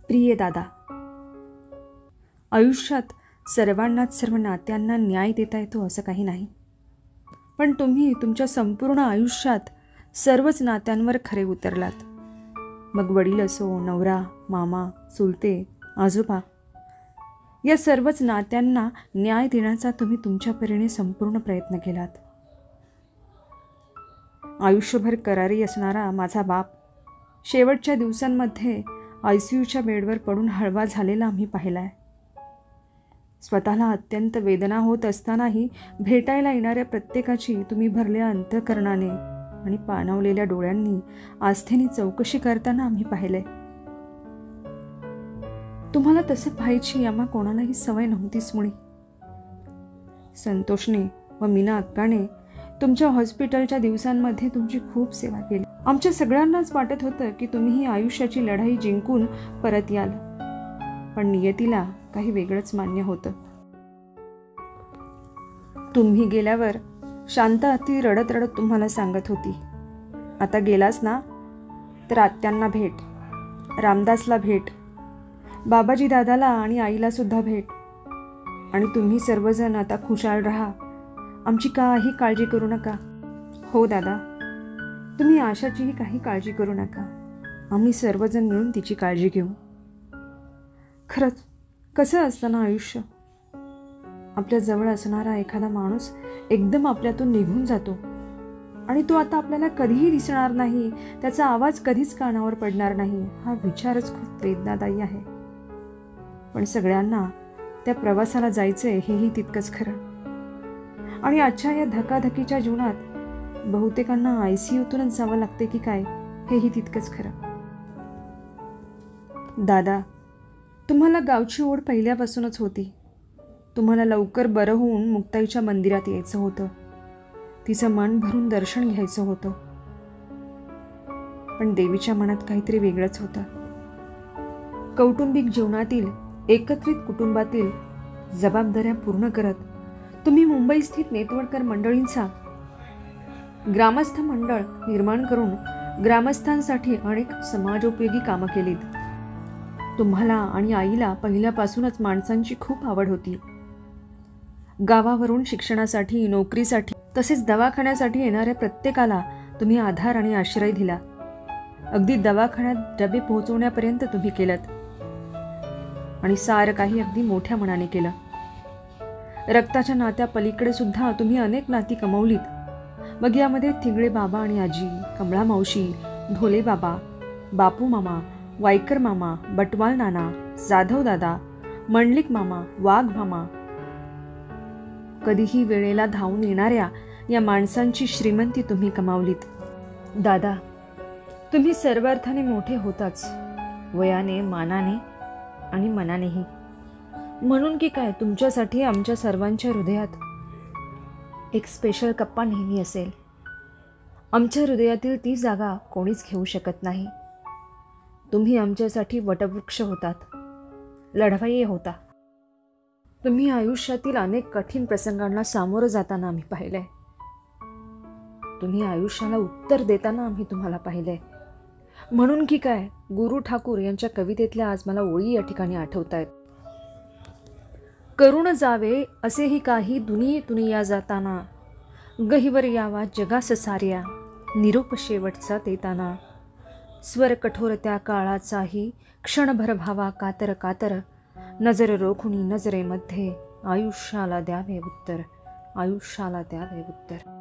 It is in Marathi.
प्रिय दादा, आयुष्यात सर्वांनाच सर्व नात्यांना न्याय देता येतो असं काही नाही, पण तुम्ही तुमच्या संपूर्ण आयुष्यात सर्वच नात्यांवर खरे उतरलात. मग वडील असो, नवरा, मामा, चुलते, आजोबा, या सर्वच नात्यांना न्याय देण्याचा तुम्ही तुमच्या परीने संपूर्ण प्रयत्न केलात. आयुष्यभर करारी असणारा माझा बाप शेवटच्या दिवसांमध्ये ICUच्या बेडवर पडून हळवा झालेला आम्ही पाहिलाय. स्वतःला अत्यंत वेदना होत असतानाही भेटायला येणाऱ्या प्रत्येकाची तुम्ही भरलेल्या अंतःकरणाने आणि पाणावलेल्या डोळ्यांनी आस्थेने चौकशी करताना आम्ही पाहिले. तुम्हाला तसं पाहायची आम्हा कोणालाही सवय नव्हतीच मुळी. संतोषने व मीना अक्काने तुमच्या हॉस्पिटलच्या दिवसांमध्ये तुमची खूप सेवा केली. आमच्या सगळ्यांनाच वाटत होतं की तुम्ही ही आयुष्याची लढाई जिंकून परत याल, पण नियतीला काही वेगळंच मान्य होतं. तुम्ही गेल्यावर शांता अति रडत रडत तुम्हाला सांगत होती, आता गेलास ना तर आत्यांना भेट, रामदासला भेट, बाबाजी दादाला आणि आईला सुद्धा भेट, आणि तुम्ही सर्वजण आता खुशाल राहा, आमची काही काळजी करू नका. हो दादा, तुम्ही आशाचीही काही काळजी करू नका, आम्ही सर्वजण मिळून तिची काळजी घेऊ. खरंच कसं असतं ना आयुष्य, आपल्या जवळ असणारा एखादा माणूस एकदम आपल्यातून निघून जातो आणि तो आता आपल्याला कधीही दिसणार नाही, त्याचा आवाज कधीच कानावर पडणार नाही. हा विचारच खूप वेदनादायी आहे. पण सगळ्यांना त्या प्रवासाला जायचंय हेही तितकंच खरं, आणि आजच्या या धकाधकीच्या जीवनात बहुतेकांना ICUतूनच जावं लागते की काय हेही तितकंच खरं. दादा, तुम्हाला गावची ओढ पहिल्यापासूनच होती. तुम्हाला लवकर बरं होऊन मुक्ताईच्या मंदिरात यायचं होतं, तिचं मन भरून दर्शन घ्यायचं होतं. पण देवीच्या मनात काहीतरी वेगळंच होतं. कौटुंबिक जीवनातील, एकत्रित कुटुंबातील जबाबदाऱ्या पूर्ण करत तुम्ही मुंबई स्थित नेतवडकर मंडळींचा ग्रामस्थ मंडळ निर्माण करून ग्रामस्थांसाठी अनेक समाजोपयोगी कामं केलीत. तुम्हाला आणि आईला पहिल्यापासूनच माणसांची खूप आवड होती. गावावरून शिक्षणासाठी, नोकरीसाठी तसेच दवाखान्यासाठी येणाऱ्या प्रत्येकाला तुम्ही आधार आणि आश्रय दिला. अगदी दवाखान्यात डबे पोहोचवण्यापर्यंत तुम्ही केलंत, आणि सारं काही अगदी मोठ्या मनाने केलं. रक्ताच्या नात्या पलीकडे सुद्धा तुम्ही अनेक नाती कमवलीत. मग यामध्ये थिगळे बाबा आणि आजी, कमळा मावशी, ढोले बाबा, बापू मामा, वायकर मामा, बटवाल नाना, जाधव दादा, मंडलिक मामा, वाघ मामा, कधीही वेळेला धावून येणाऱ्या या माणसांची श्रीमंती तुम्ही कमावलीत. दादा, तुम्ही सर्व अर्थाने मोठे होताच, वयाने, मानाने आणि मनानेही. म्हणून की काय, तुमच्यासाठी आमच्या सर्वांच्या हृदयात एक स्पेशल कप्पा नेहमी असेल. आमच्या हृदयातील ती जागा कोणीच घेऊ शकत नाही. तुम्ही आमच्यासाठी वटवृक्ष होतात, लढवय्ये होता. तुम्ही आयुष्यातील अनेक कठीण प्रसंगांना सामोरं जाताना आम्ही पाहिलंय. तुम्ही आयुष्याला उत्तर देताना आम्ही तुम्हाला पाहिलंय. म्हणून की काय, गुरु ठाकूर यांच्या कवितेतल्या आज मला ओळी या ठिकाणी आठवत आहेत. करुण जावे असेही काही दुनियेतून या जाताना, गहिवर यावा जगास साऱ्या निरोप शेवटचा देताना. स्वर कठोर त्या काळाचाही क्षणभर भावा कातर कातर, नजर रोखुनी नजरेमध्ये आयुष्याला द्यावे उत्तर, आयुष्याला द्यावे उत्तर.